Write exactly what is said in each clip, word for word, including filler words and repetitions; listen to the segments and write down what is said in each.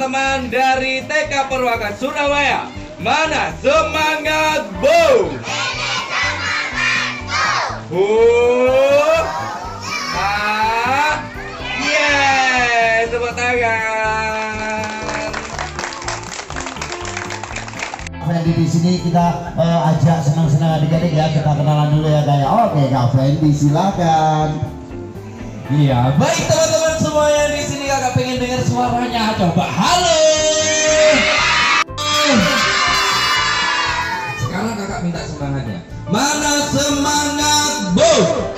teman-teman dari T K Perwaka Surabaya. Mana semangat Bu? Oh, ah, yes, tepuk tangan. Fendi di sini kita uh, ajak senang-senang adik-adik ya, kita kenalan dulu ya kayak. Oke, Kak Fendi silakan. Iya, baik teman-teman semuanya di sini kakak pengen dengar suaranya. Coba halo. Sekarang kakak minta semangatnya. Mana semangat Bu?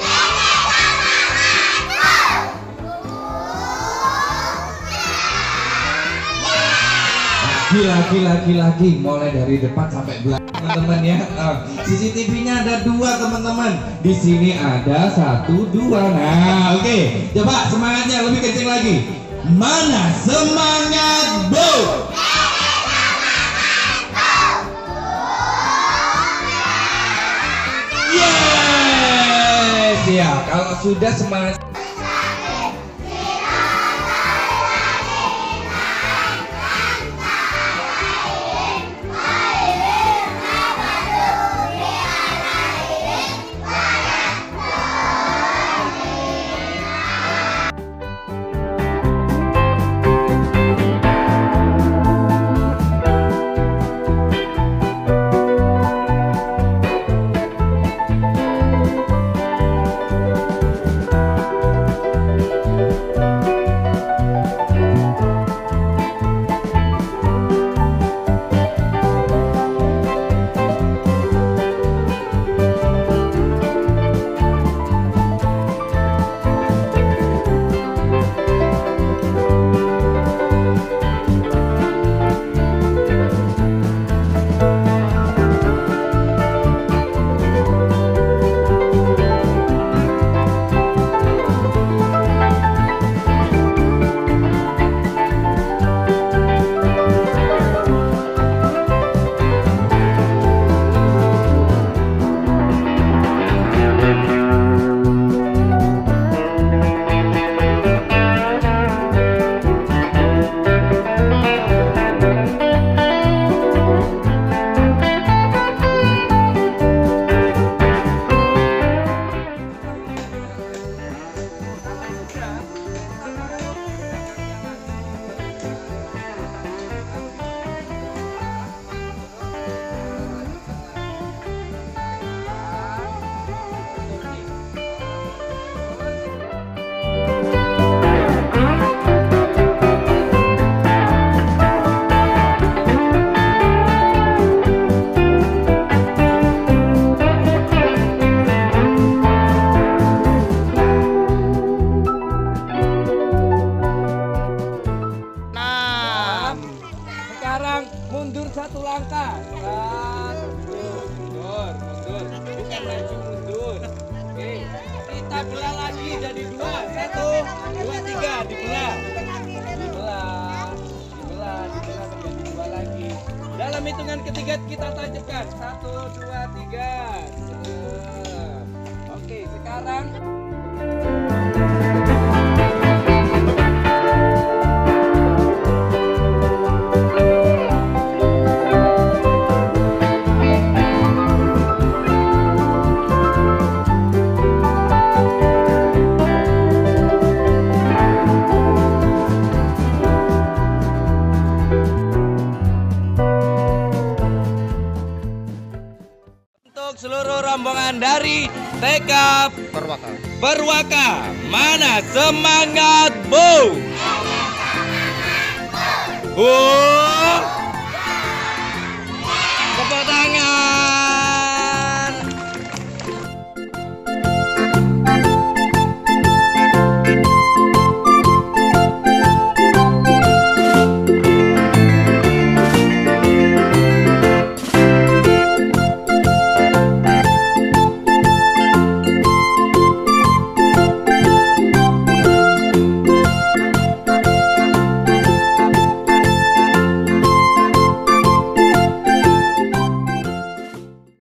Lagi, lagi, lagi, lagi, mulai dari depan sampai belakang teman-teman ya. Uh, C C T V-nya ada dua teman-teman. Di sini ada satu, dua. Nah, oke, okay. Coba semangatnya lebih kenceng lagi. Mana semangat Bu? Yes, ya. Kalau sudah semangat. Mundur satu langkah. Mundur, mundur, mundur. Bukan maju, mundur. Oke, kita belah lagi jadi dua. Satu, dua, tiga. Dibelah. Dibelah. Dibelah, dibelah menjadi dua lagi. Dalam hitungan ketiga kita tancapkan. Satu, dua, tiga. Oke, sekarang. Seluruh rombongan dari T K Perwaka. Perwaka, mana semangat Bu? Oh.